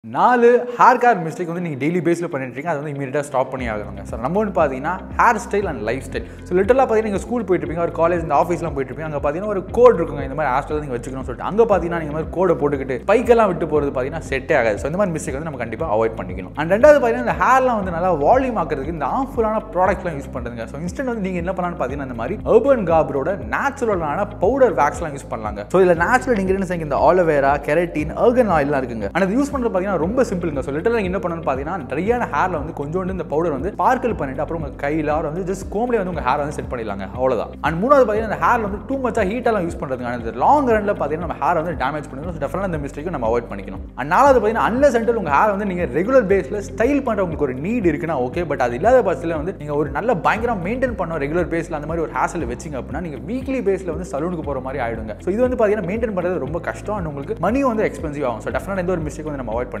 4 hair care mistake வந்து நீங்கள் daily பேஸில் பண்ணிட்டு இருக்கீங்க. அதை வந்து இமீடியட்டாக ஸ்டாப் பண்ணி ஆகணுங்க. ஸோ நம்ம வந்து பார்த்தீங்கன்னா hair style and life style. So லிட்டரலாக பார்த்தீங்கன்னா நீங்கள் ஸ்கூல் போயிட்டு இருப்பீங்க, ஒரு காலேஜ் இந்த ஆஃபீஸ்லாம் போயிட்டு இருப்பீங்க. அங்கே பார்த்தீங்கன்னா ஒரு கோட் இருக்குங்க, இந்த மாதிரி ஹேர் ஸ்டைல் நீங்கள் வச்சுக்கணும்னு சொல்லிட்டு. அங்கே பார்த்தீங்கன்னா நீங்கள் மாதிரி கோடை போட்டுக்கிட்டு பைக்கெல்லாம் விட்டு போகிறது பார்த்தீங்கன்னா செட்டே ஆகாது. ஸோ இந்த மாதிரி மிஸ்டேக் வந்து நம்ம கண்டிப்பாக அவாய்ட் பண்ணிக்கணும். அண்ட் ரெண்டாவது பார்த்தீங்கன்னா இந்த ஹேர்லாம் வந்து நல்லா வால்யூம் ஆக்கிறதுக்கு இந்த ஆஃபுல்லான ப்ராடக்ட்லாம் யூஸ் பண்ணுறதுங்க. ஸோ இன்ஸ்டன்ட் வந்து நீங்கள் என்ன பண்ணலாம்னு பார்த்தீங்கன்னா இந்த மாதிரி அர்பன் கார்பரோட நேச்சுரலான பவுடர் வேக்ஸ்லாம் யூஸ் பண்ணலாங்க. ஸோ இதில் நேச்சுரல் இன்கிரியன்ஸ் இந்த ஆலோவேரா, கெரட்டின், ஆர்கன் ஆயில்லாம் இருக்குங்க. அண்ட் அது யூஸ் பண்ணுறது பார்த்தீங்கன்னா ரொம்ப சிம்பிளுங்க. லிட்டரலா என்ன பண்ணணும்னு பார்த்தீங்கன்னா ட்ரையான ஹேர்ல வந்து கொஞ்சோண்டு இந்த பவுடர் வந்து ஸ்பார்க்கிள் பண்ணிட்டு அப்புறம் உங்க கையில வந்து ஜஸ்ட் கோம்லே வந்து உங்க ஹேர் வந்து செட் பண்ணிடலாங்க. அவ்வளவுதான். அண்ட் மூணாவது பார்த்தீங்கன்னா இந்த ஹேர்ல வந்து டூ மச்சா ஹீட்டெல்லாம் யூஸ் பண்றதுங்க. அந்த லாங் ரன்ல பார்த்தீங்கன்னா நம்ம ஹேர் வந்து டேமேஜ் பண்ணிடும். டெஃபினட்டா இந்த மிஸ்டேக்கை நம்ம அவாய்ட் பண்ணிக்கணும். அண்ட் நாலாவது பார்த்தீங்கன்னா அன்லெஸ் அன்டில் உங்க ஹேர் வந்து நீங்க ரெகுலர் பேஸ்ல ஸ்டைல் பண்ற உங்களுக்கு ஒரு நீட் இருக்குன்னா ஓகே. பட் அது இல்லாத பட்சத்தில் வந்து நீங்க ஒரு நல்ல பயங்கரம் மெயின்டைன் பண்ண ரெகுலர் பேஸ்ல அந்த மாதிரி ஒரு ஹேர் ஸ்டைல் வச்சிங்க அப்படின்னா நீங்க வீக்லி பேஸ்ல வந்து சலூனுக்கு போற மாதிரி ஆயிடுங்க. ஸோ இது வந்து பார்த்தீங்கன்னா மெயின்டைன் பண்றது ரொம்ப கஷ்டம். அண்ட் உங்களுக்கு மணி வந்து எக்ஸ்பென்சிவ் ஆகும். ஸோ டெஃபினட்டா இந்த ஒரு மிஸ்டேக் வந்து நம்ம அவாய்ட்